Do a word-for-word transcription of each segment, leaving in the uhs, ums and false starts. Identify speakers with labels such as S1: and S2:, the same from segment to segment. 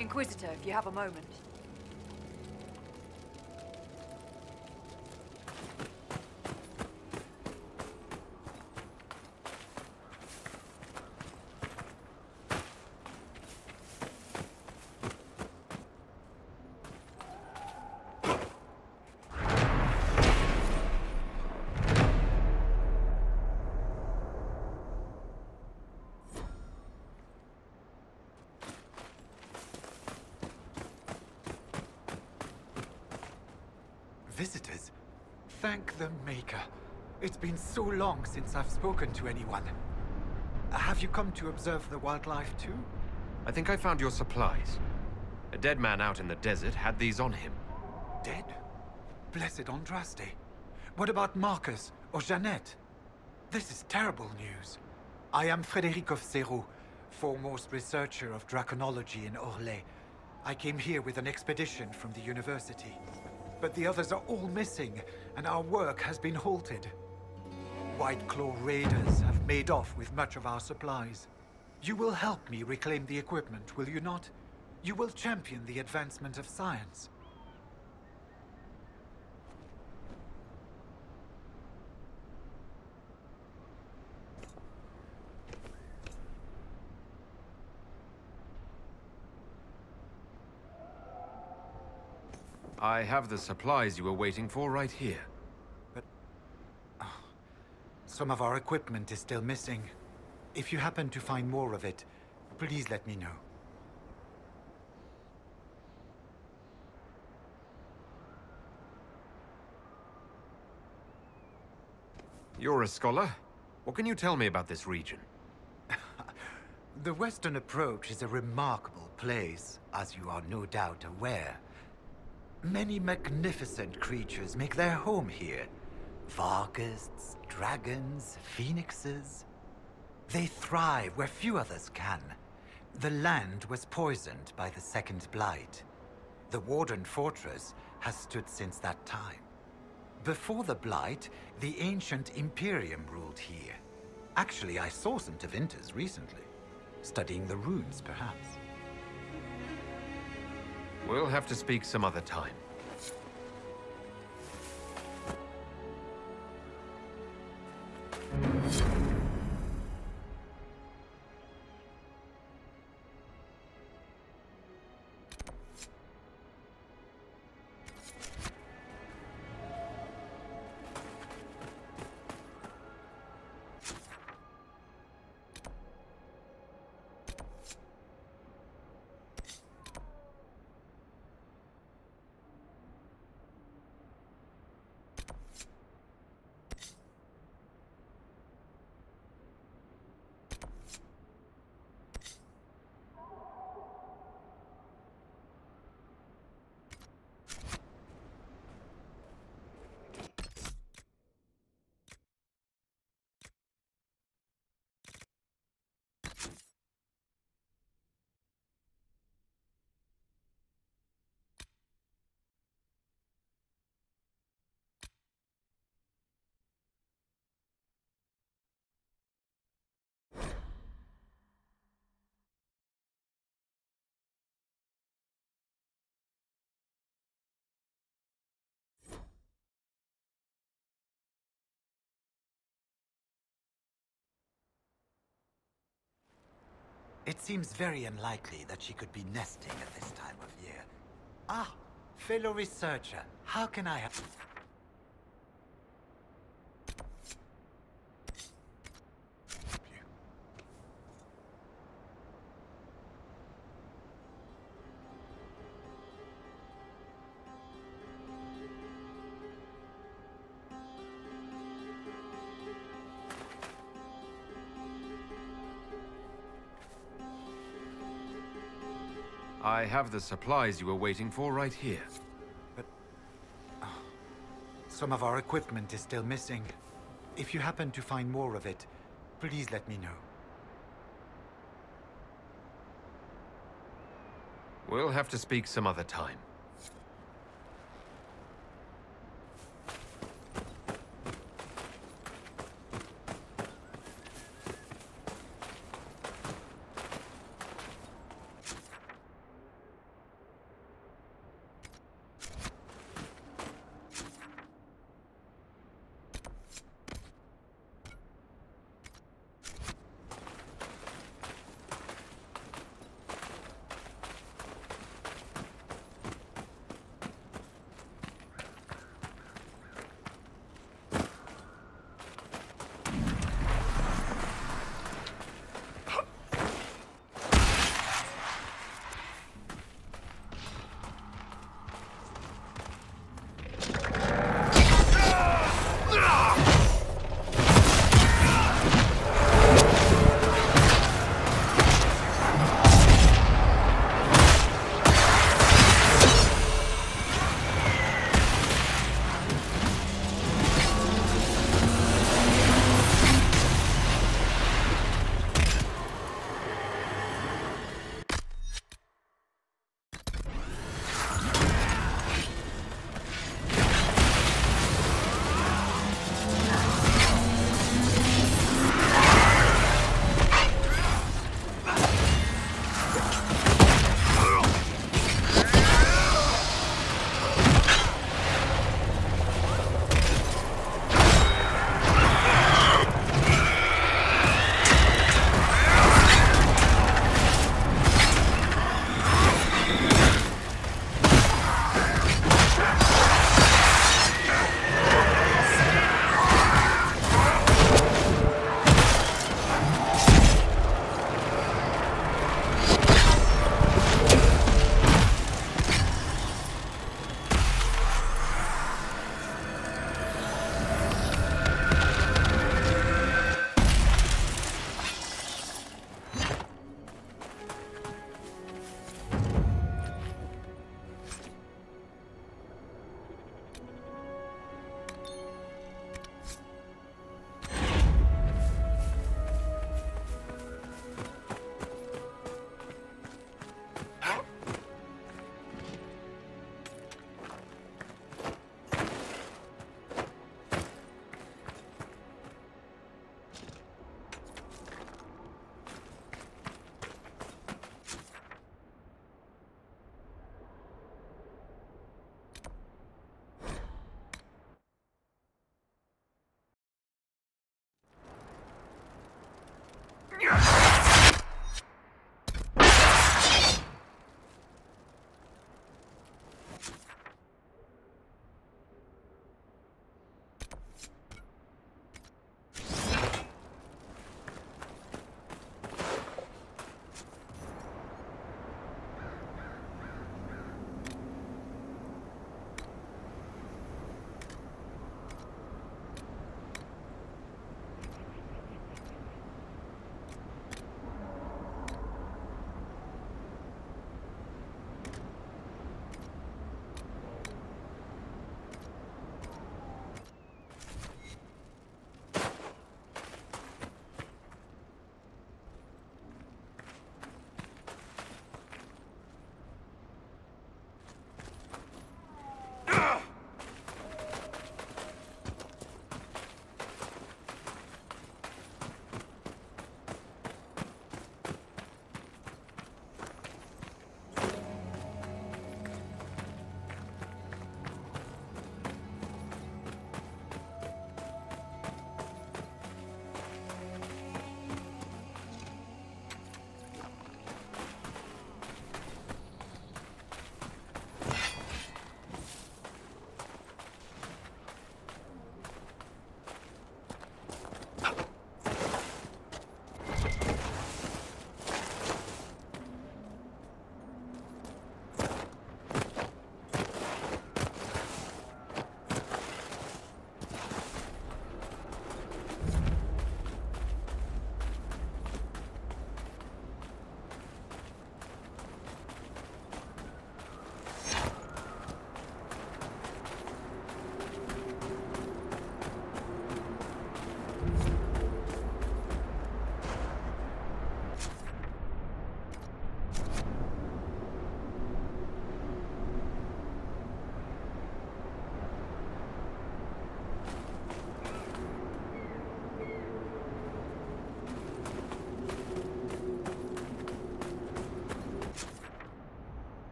S1: Inquisitor, if you have a moment.
S2: Visitors? Thank the Maker. It's been so long since I've spoken to anyone. Have you come to observe the wildlife too?
S3: I think I found your supplies. A dead man out in the desert had these on him.
S2: Dead? Blessed Andraste. What about Marcus or Jeannette? This is terrible news. I am Frédéric of Serrault, foremost researcher of draconology in Orlais. I came here with an expedition from the university. But the others are all missing, and our work has been halted. White Claw raiders have made off with much of our supplies. You will help me reclaim the equipment, will you not? You will champion the advancement of science.
S3: I have the supplies you were waiting for right here.
S2: But... oh, some of our equipment is still missing. If you happen to find more of it, please let me know.
S3: You're a scholar. What can you tell me about this region?
S2: The Western Approach is a remarkable place, as you are no doubt aware. Many magnificent creatures make their home here. Varghests, dragons, phoenixes. They thrive where few others can. The land was poisoned by the Second Blight. The Warden Fortress has stood since that time. Before the Blight, the ancient Imperium ruled here. Actually, I saw some Tevinters recently. Studying the runes, perhaps.
S3: We'll have to speak some other time.
S2: It seems very unlikely that she could be nesting at this time of year. Ah, fellow researcher, how can I help? you?
S3: I have the supplies you were waiting for right here.
S2: But... oh, some of our equipment is still missing. If you happen to find more of it, please let me know.
S3: We'll have to speak some other time.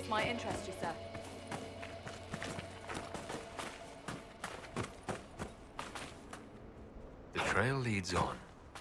S1: might interest you, sir.
S3: The trail leads on.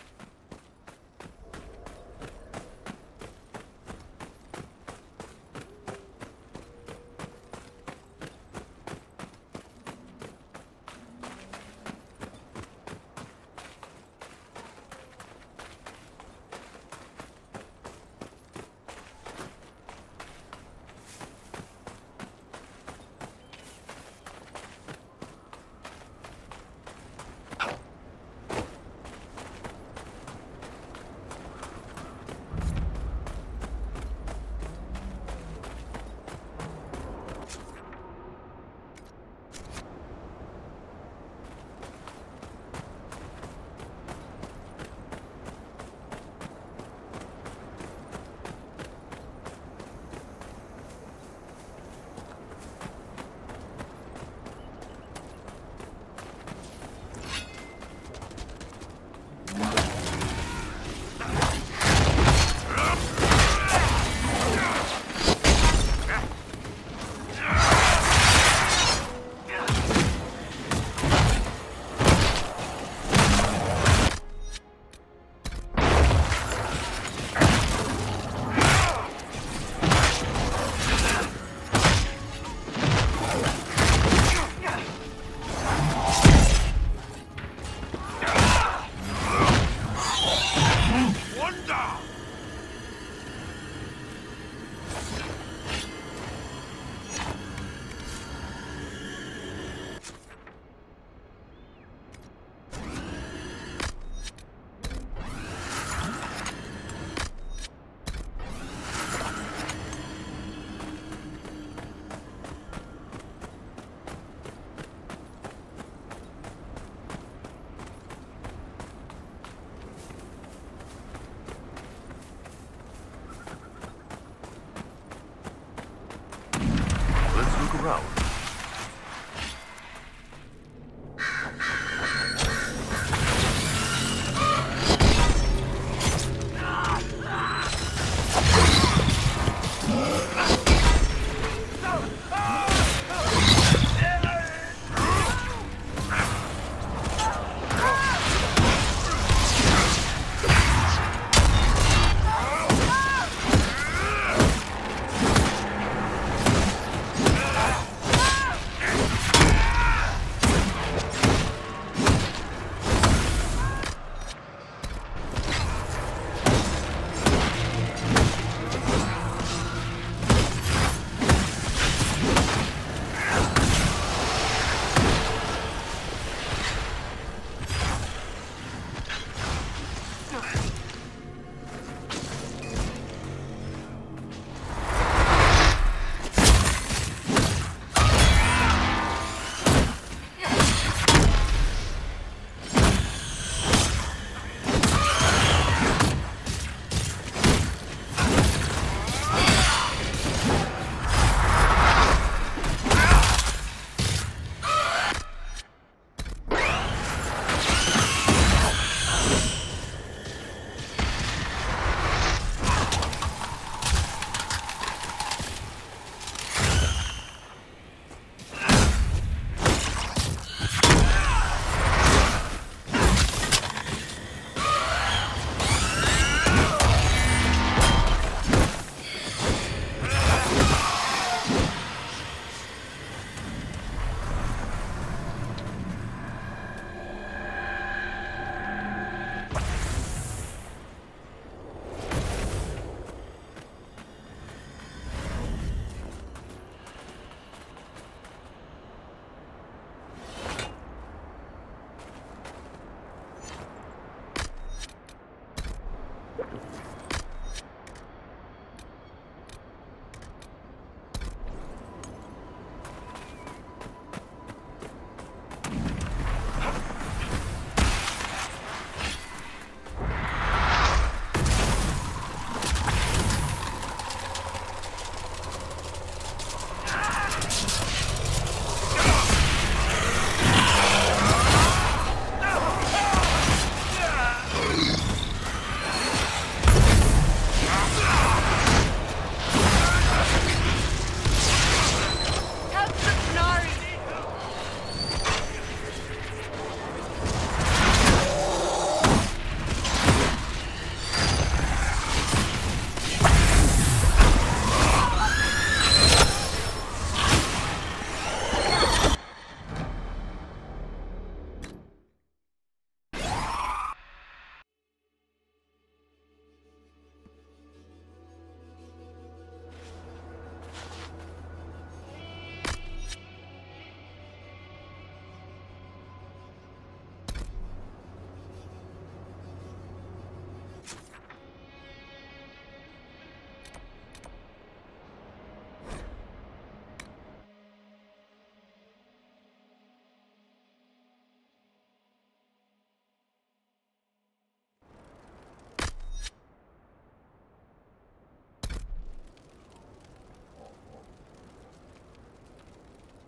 S3: Around.
S1: Ah!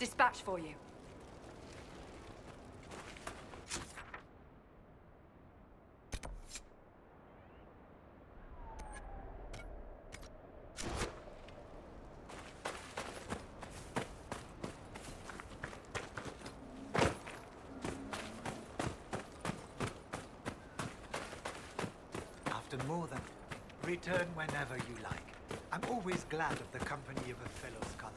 S1: Dispatch for you.
S2: After more than... Return whenever you like. I'm always glad of the company of a fellow scholar.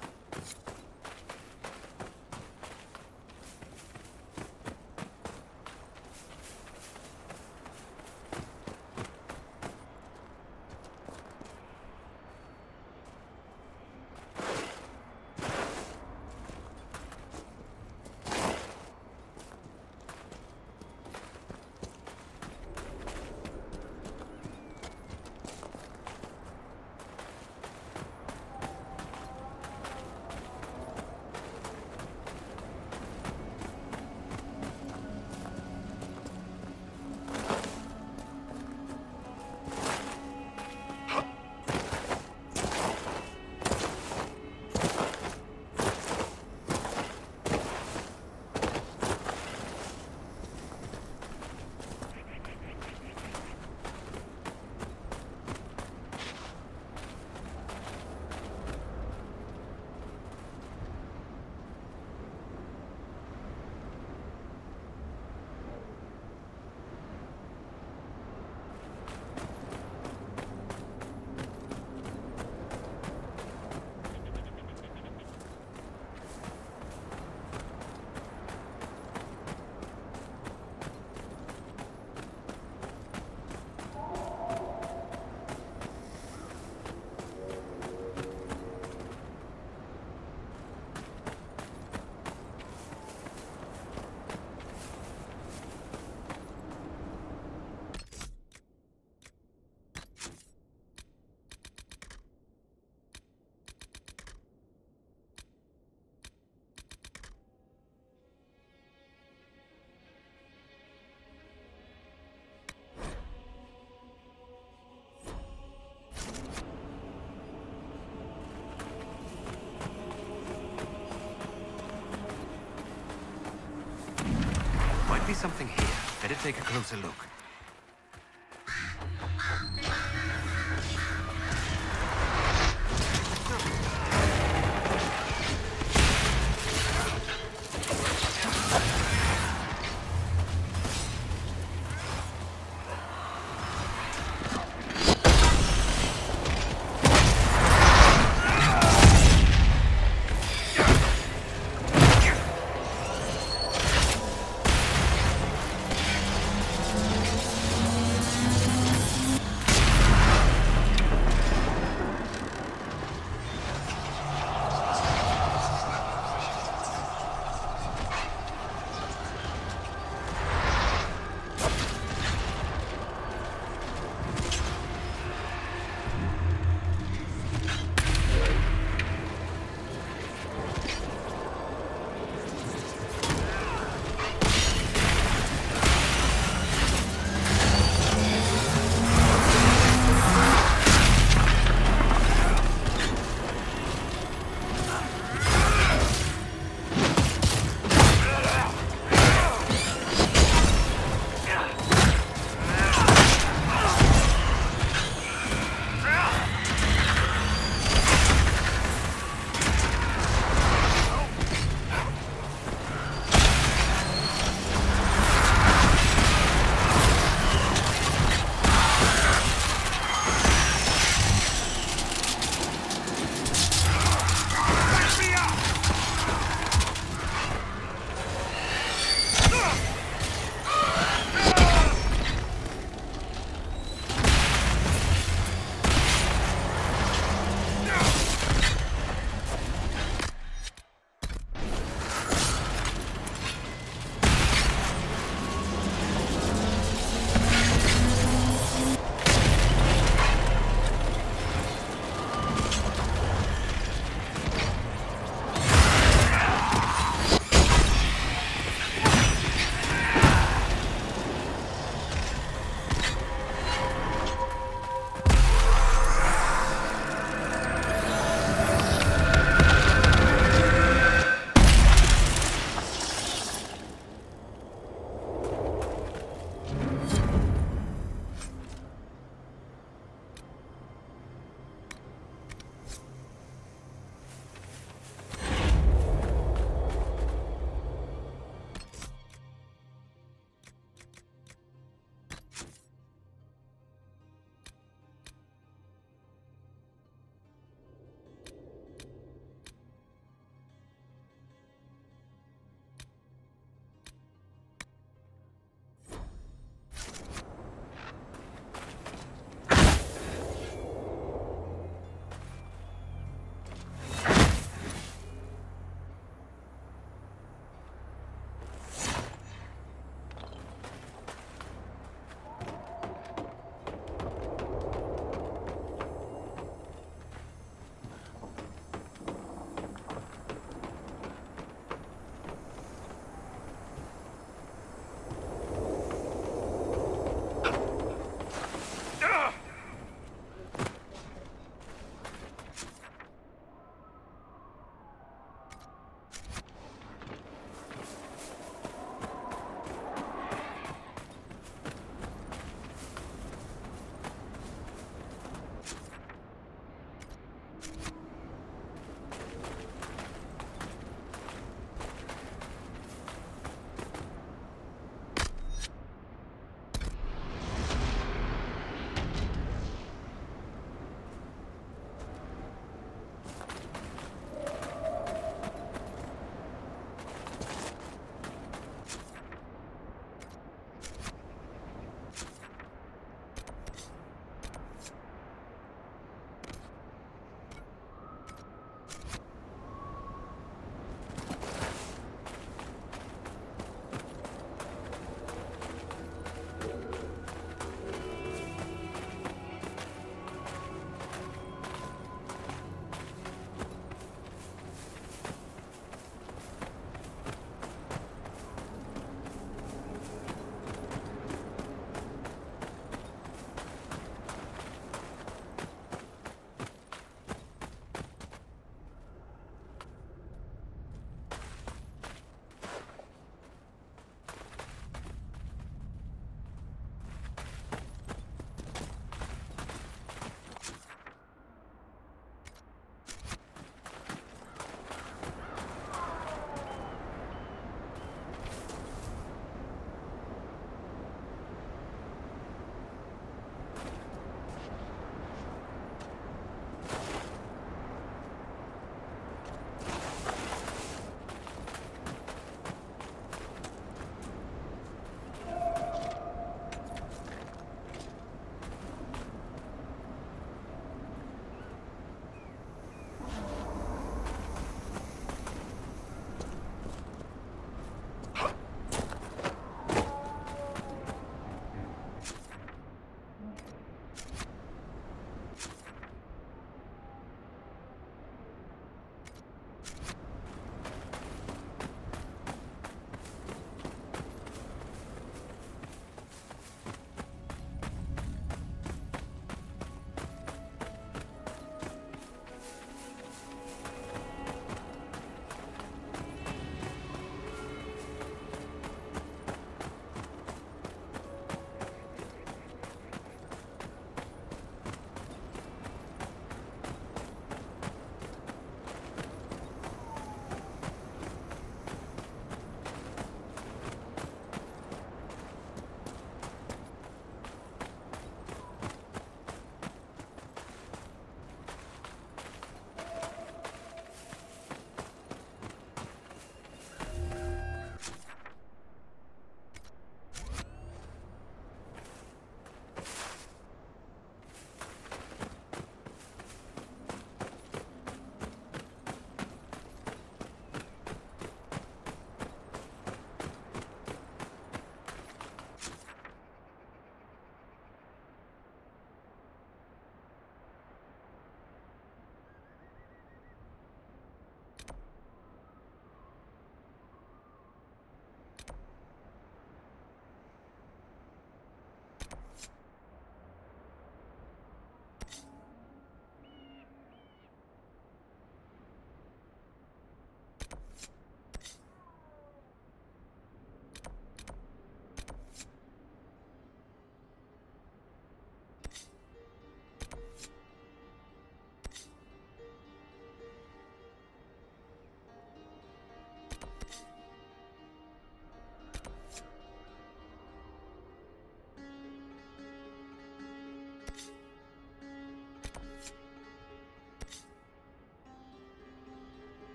S3: Might be something here. Better take a closer look.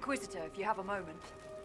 S1: Inquisitor, if you have a moment.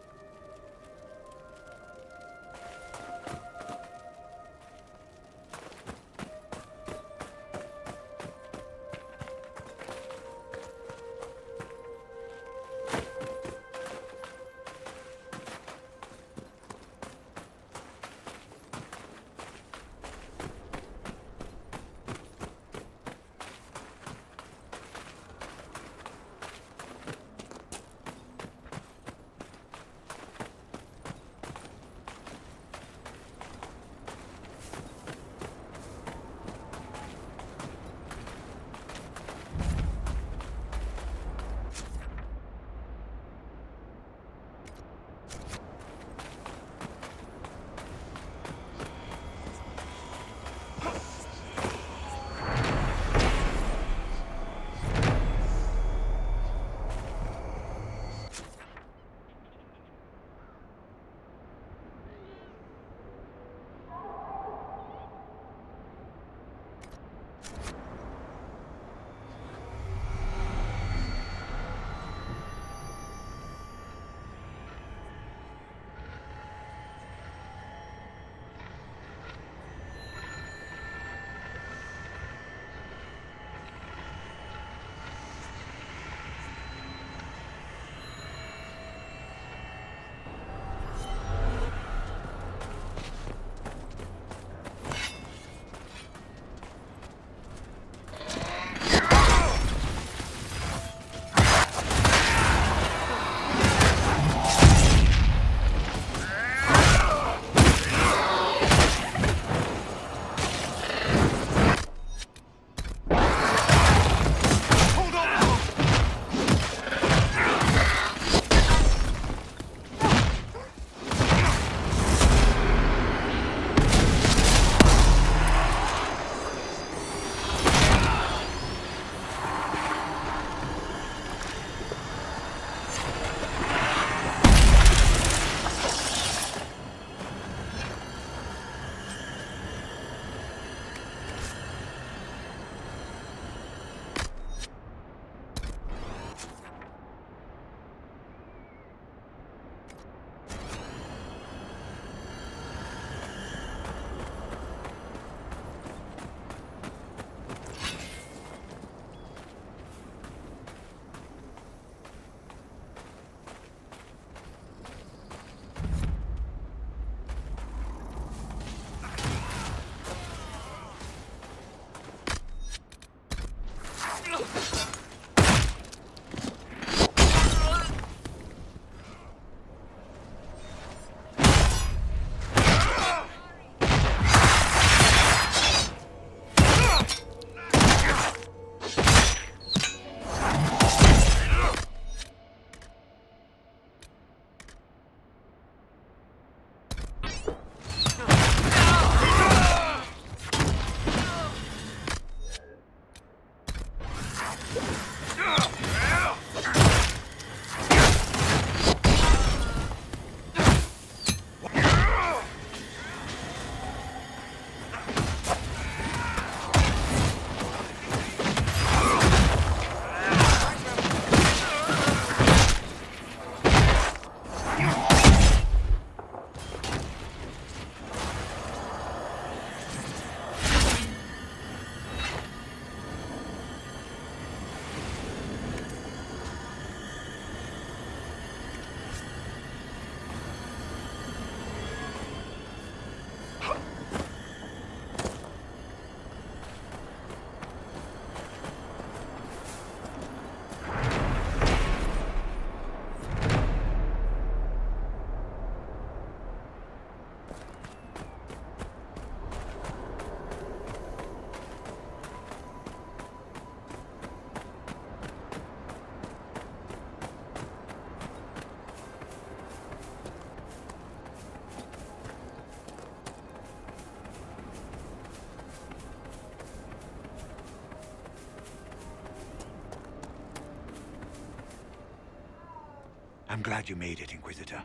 S2: I'm glad you made it, Inquisitor.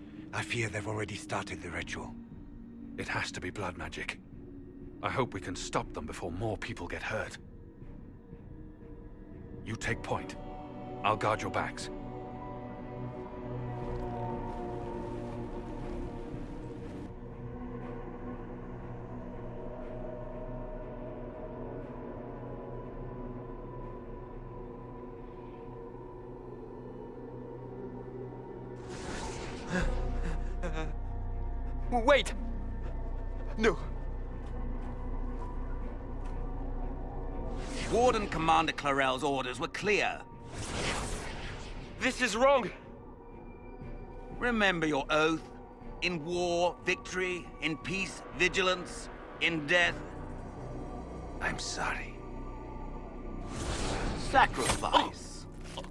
S2: I fear they've already started the ritual.
S4: It has to be blood magic. I hope we can stop them before more people get hurt. You take point. I'll guard your backs.
S3: Wait! No.
S1: Warden Commander Clarel's orders were clear.
S3: This is wrong!
S1: Remember your oath. In war, victory. In peace, vigilance. In death,
S2: I'm sorry.
S1: sacrifice.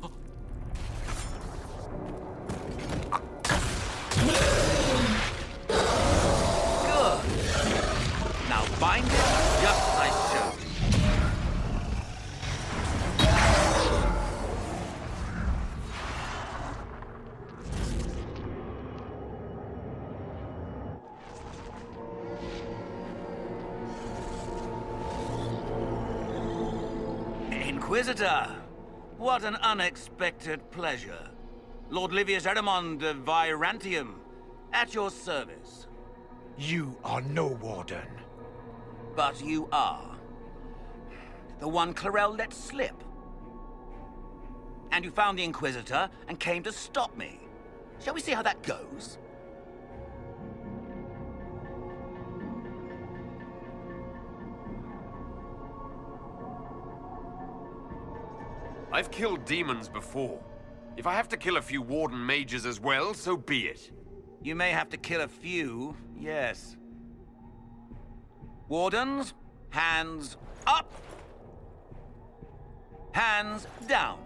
S1: Good. Now bind it just as I showed you. Inquisitor, what an unexpected pleasure. Lord Livius Erimond of Virantium, at your service.
S2: You are no warden.
S1: But you are. The one Clarel let slip. And you found the Inquisitor and came to stop me. Shall we see how that goes?
S3: I've killed demons before. If I have to kill a few Warden mages as well, so be it.
S1: You may have to kill a few, yes. Wardens, hands up. Hands down.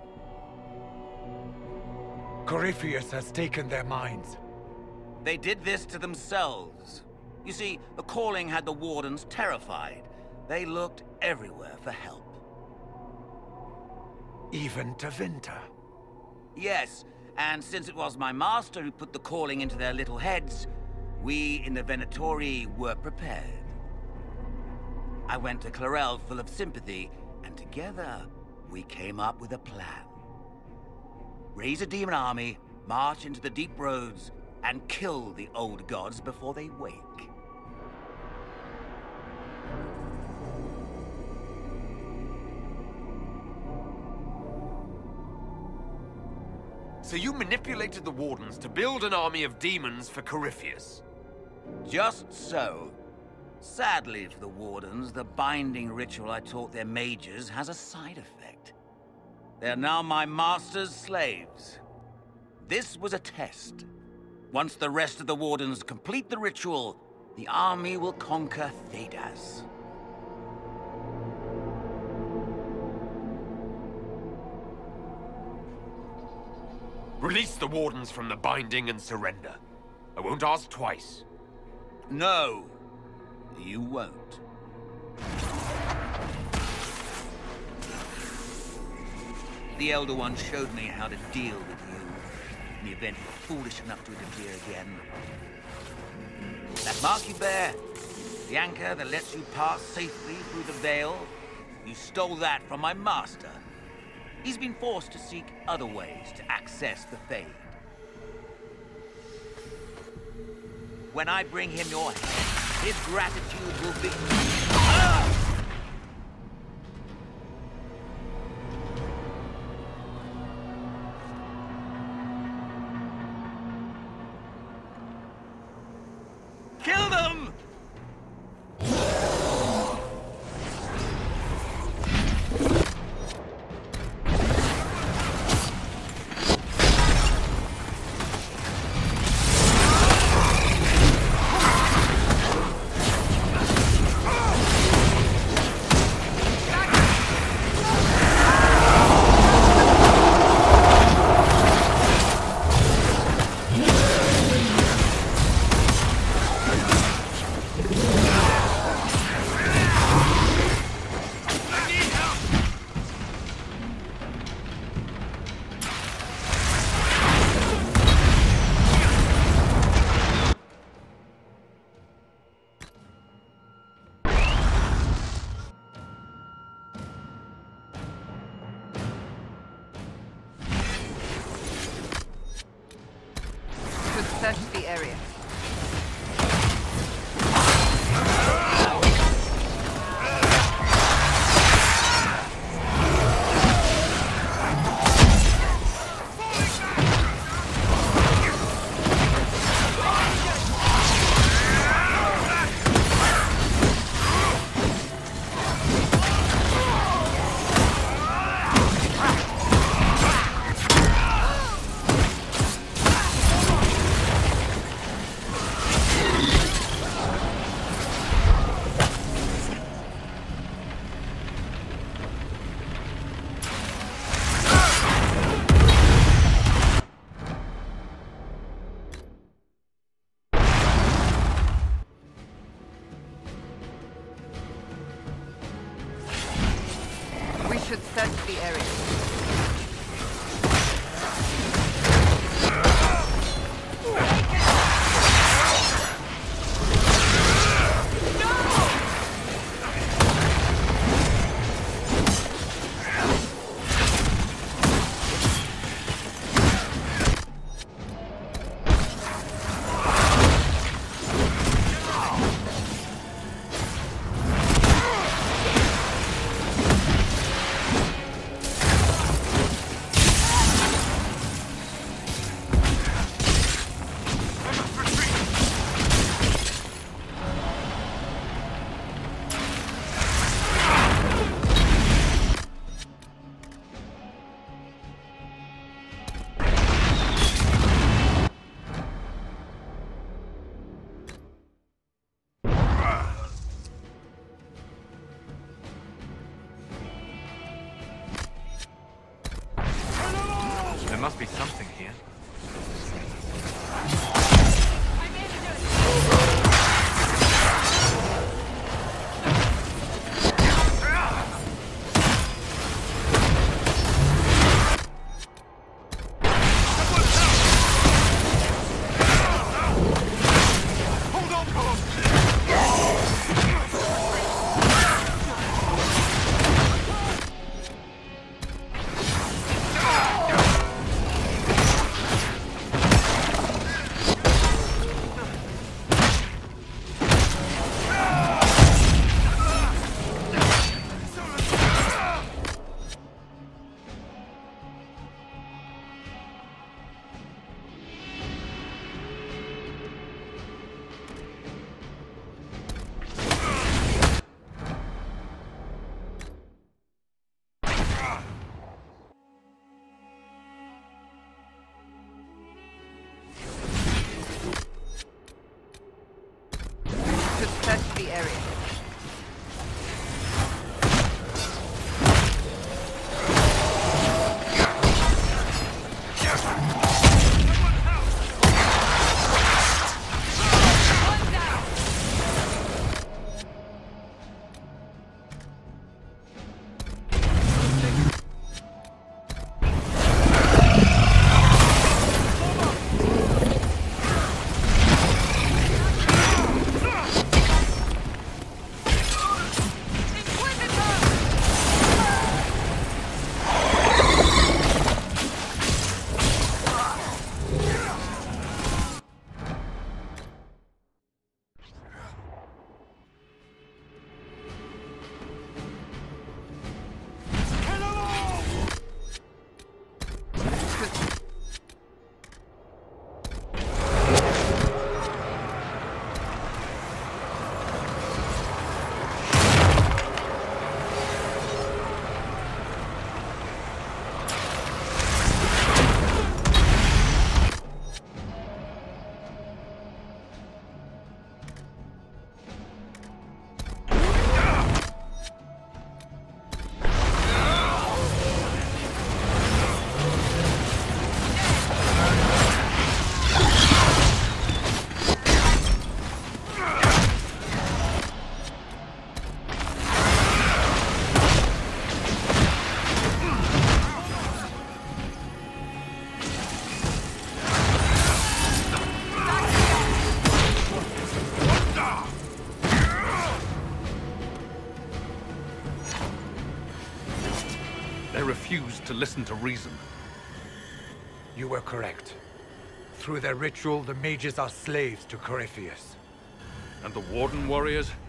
S2: Corypheus has taken their minds.
S1: They did this to themselves. You see, the calling had the Wardens terrified. They looked everywhere for help.
S2: Even to Vinter.
S1: Yes, and since it was my master who put the calling into their little heads, we in the Venatori were prepared. I went to Clarel full of sympathy, and together we came up with a plan. Raise a demon army, march into the deep roads, and kill the old gods before they wake.
S3: So you manipulated the Wardens to build an army of demons for Corypheus?
S1: Just so. Sadly for the Wardens, the binding ritual I taught their mages has a side effect. They are now my master's slaves. This was a test. Once the rest of the Wardens complete the ritual, the army will conquer Thedas.
S3: Release the Wardens from the binding and surrender. I won't ask twice.
S1: No, you won't. The Elder One showed me how to deal with you in the event you were foolish enough to interfere again. That mark you bear, the anchor that lets you pass safely through the veil, you stole that from my master. He's been forced to seek other ways to access the Fade. When I bring him your head, his gratitude will be... Ah! Kill them!
S5: Search the area. the area.
S6: There must be something here.
S5: Search the area.
S4: They refused to listen to reason.
S2: You were correct. Through their ritual, the mages are slaves to Corypheus.
S4: And the Warden warriors?